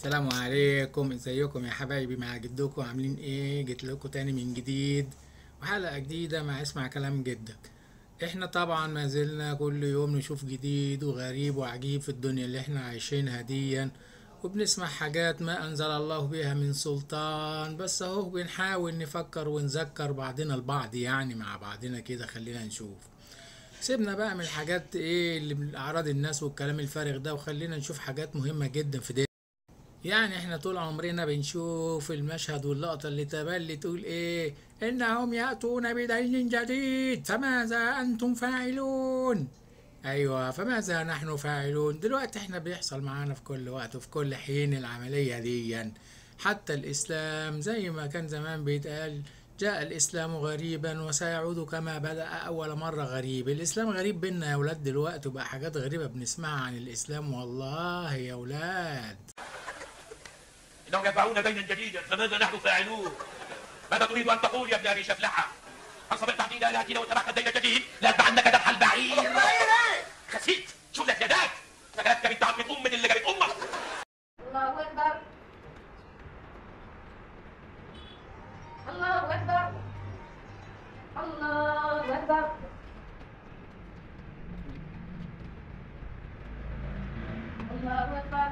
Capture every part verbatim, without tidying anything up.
السلام عليكم، ازيكم يا حبايبي؟ مع جدكم عاملين ايه؟ جيت لكم تاني من جديد وحلقة جديدة مع اسمع كلام جدك. احنا طبعا ما زلنا كل يوم نشوف جديد وغريب وعجيب في الدنيا اللي احنا عايشينها ديا، وبنسمع حاجات ما انزل الله بها من سلطان، بس اهو بنحاول نفكر ونذكر بعضنا البعض، يعني مع بعضنا كده. خلينا نشوف، سيبنا بقى من الحاجات ايه اللي من اعراض الناس والكلام الفارغ ده، وخلينا نشوف حاجات مهمة جدا في دي. يعني احنا طول عمرنا بنشوف المشهد واللقطة اللي تبلي تقول ايه: انهم يأتون بدين جديد فماذا انتم فاعلون؟ ايوه، فماذا نحن فاعلون؟ دلوقتي احنا بيحصل معانا في كل وقت وفي كل حين العملية دي يعني. حتى الاسلام زي ما كان زمان بيتقال: جاء الاسلام غريبا وسيعود كما بدأ اول مرة غريب. الاسلام غريب بينا يا ولاد دلوقتي، وبقى حاجات غريبة بنسمعها عن الاسلام والله يا ولاد. إنهم يدفعون دينا جديدا فماذا نحن فاعلون؟ ماذا تريد أن تقول يا ابن أبي شفلحة؟ هل صبرت عن آلهتنا واتبعت الدين الجديد؟ لأتبعنك ذبح البعير. خسيت، شلت يداك، فكلتك بنت عم أم من اللي جابت أمك. الله أكبر، الله أكبر، الله أكبر. الله أكبر.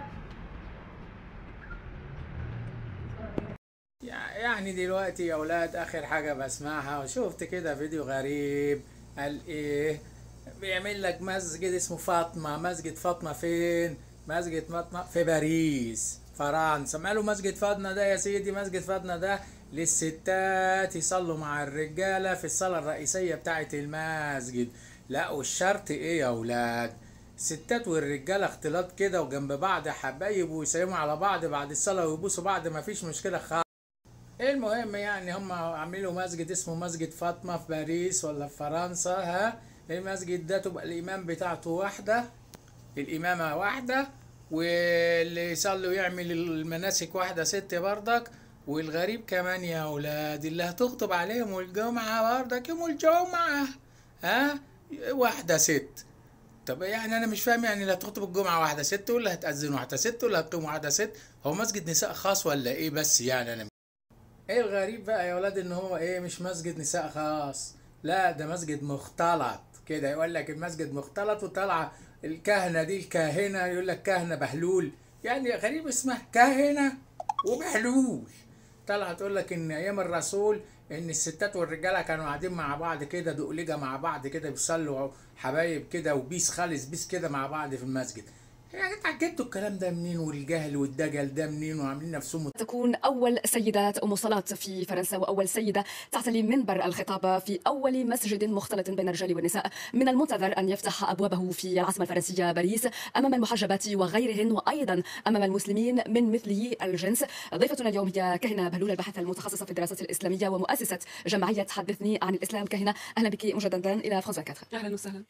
يعني دلوقتي يا ولاد اخر حاجة بسمعها، وشفت كده فيديو غريب. قال ايه؟ بيعمل لك مسجد اسمه فاطمة. مسجد فاطمة فين؟ مسجد فاطمة في باريس فرنسا. ماله مسجد فاطمة ده يا سيدي؟ مسجد فاطمة ده للستات يصلوا مع الرجالة في الصلاة الرئيسية بتاعة المسجد. لا، والشرط ايه يا ولاد؟ الستات والرجالة اختلاط كده وجنب بعض يا حبايب، ويسلموا على بعض بعد الصلاة ويبوسوا بعض، مفيش مشكلة خالص. المهم يعني هم عملوا مسجد اسمه مسجد فاطمة في باريس ولا في فرنسا. ها، المسجد ده تبقى الإمام بتاعته واحدة، الإمامة واحدة، واللي يصلي ويعمل المناسك واحدة ست بردك. والغريب كمان يا أولاد اللي هتخطب عليهم الجمعة بردك يوم الجمعة، ها، واحدة ست. طب يعني أنا مش فاهم، يعني اللي هتخطب الجمعة واحدة ست، ولا هتأذن واحدة ست، ولا هتقيم واحدة ست؟ هو مسجد نساء خاص ولا إيه؟ بس يعني أنا ايه الغريب بقى يا ولاد ان هو ايه مش مسجد نساء خاص، لا ده مسجد مختلط كده. يقول لك المسجد مختلط، وطالعه الكهنه دي الكاهنه يقول لك كهنه بهلول. يعني غريب اسمها كاهنه وبهلول. طالعه تقول لك ان ايام الرسول ان الستات والرجاله كانوا قاعدين مع بعض كده، دقلجه مع بعض كده، بيصلوا حبايب كده، وبيس خالص بيس كده مع بعض في المسجد. يعني اتعجبتوا الكلام ده منين؟ والجهل والدجل ده منين؟ وعاملين نفسهم تكون أول سيدة أم صلاة في فرنسا، وأول سيدة تعتلي منبر الخطابة في أول مسجد مختلط بين الرجال والنساء. من المنتظر أن يفتح أبوابه في العاصمة الفرنسية باريس أمام المحجبات وغيرهن، وأيضا أمام المسلمين من مثلي الجنس. ضيفتنا اليوم هي كهنة بهلول، الباحثة المتخصصة في الدراسات الإسلامية ومؤسسة جمعية حدثني عن الإسلام. كهنة، أهلا بك مجددا إلى فرنسا أربعة. أهلا وسهلا.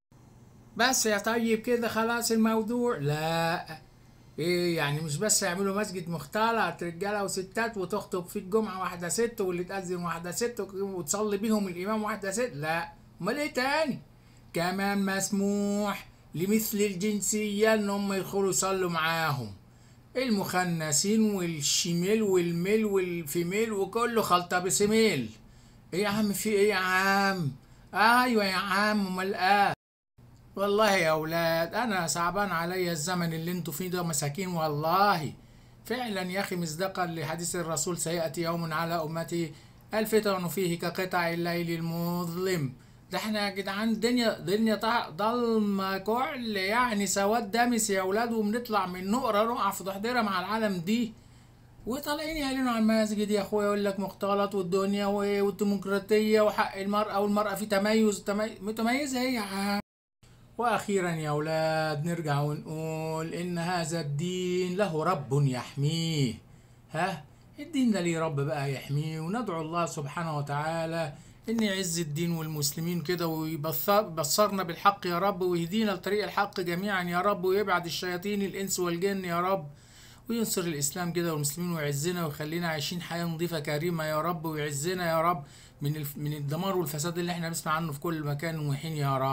بس يا طيب كده خلاص الموضوع؟ لا، ايه يعني مش بس يعملوا مسجد مختلط رجاله وستات وتخطب في الجمعه واحده ست، واللي تأذن واحده ست، وتصلي بيهم الامام واحده ست؟ لا، امال ايه تاني؟ كمان مسموح لمثل الجنسيه ان هم يدخلوا يصلوا معاهم، المخنثين والشميل والميل والفيميل وكله خلطه بسميل. ايه يا عم، في ايه يا عم؟ ايوه يا عم، امال ايه؟ والله يا اولاد انا صعبان عليا الزمن اللي انتوا فيه ده، مساكين والله. فعلا يا اخي، مصداقا لحديث الرسول: سيأتي يوم على امتي الفتن فيه كقطع الليل المظلم. ده احنا يا جدعان الدنيا دنيا طا- ضلمه كحل، يعني سواد دامس يا اولاد، وبنطلع من نقره نقع في ضحضيره مع العالم دي. وطالعين يعلنوا عن المسجد يا اخويا، يقول لك مختلط والدنيا وايه والديمقراطيه وحق المرأة، والمرأة في تميز. تميز متميزة ايه يا عم؟ وأخيرا يا أولاد نرجع ونقول إن هذا الدين له رب يحميه. ها، الدين ده ليه رب بقى يحميه، وندعو الله سبحانه وتعالى إن يعز الدين والمسلمين كده، ويبصرنا بالحق يا رب، ويهدينا لطريق الحق جميعا يا رب، ويبعد الشياطين الإنس والجن يا رب، وينصر الإسلام كده والمسلمين، ويعزنا ويخلينا عايشين حياة نظيفة كريمة يا رب، ويعزنا يا رب من الف... من الدمار والفساد اللي احنا بنسمع عنه في كل مكان وحين يا رب.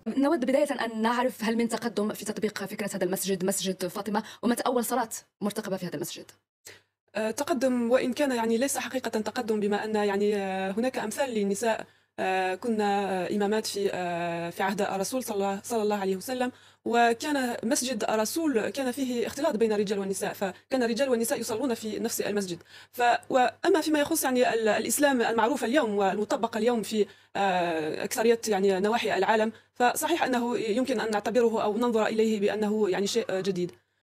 نود بداية أن نعرف هل من تقدم في تطبيق فكرة هذا المسجد مسجد فاطمة، ومتى أول صلاة مرتقبة في هذا المسجد؟ تقدم، وإن كان يعني ليس حقيقة تقدم، بما أن يعني هناك أمثال للنساء كنا إمامات في في عهد الرسول صلى الله عليه وسلم، وكان مسجد الرسول كان فيه اختلاط بين الرجال والنساء، فكان الرجال والنساء يصلون في نفس المسجد. ف وأما فيما يخص يعني الإسلام المعروف اليوم والمطبق اليوم في أكثرية يعني نواحي العالم، فصحيح أنه يمكن أن نعتبره أو ننظر إليه بأنه يعني شيء جديد.